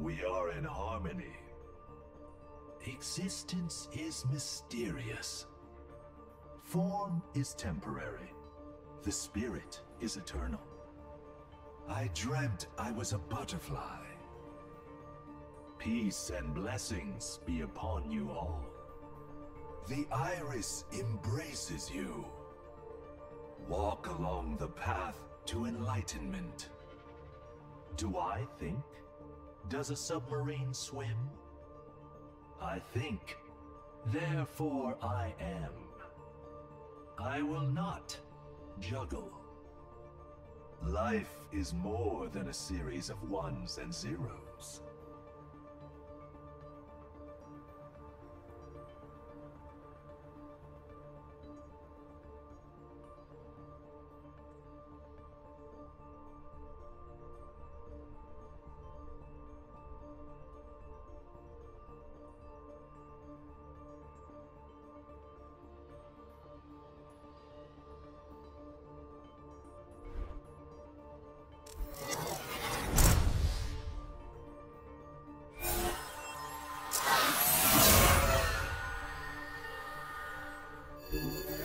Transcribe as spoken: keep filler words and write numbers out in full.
we are in harmony. Existence is mysterious. Form is temporary. The spirit is eternal. I dreamt I was a butterfly. Peace and blessings be upon you all. The iris embraces you. Walk along the path to enlightenment. Do I think? Does a submarine swim? I think, therefore I am. I will not juggle. Life is more than a series of ones and zeros. You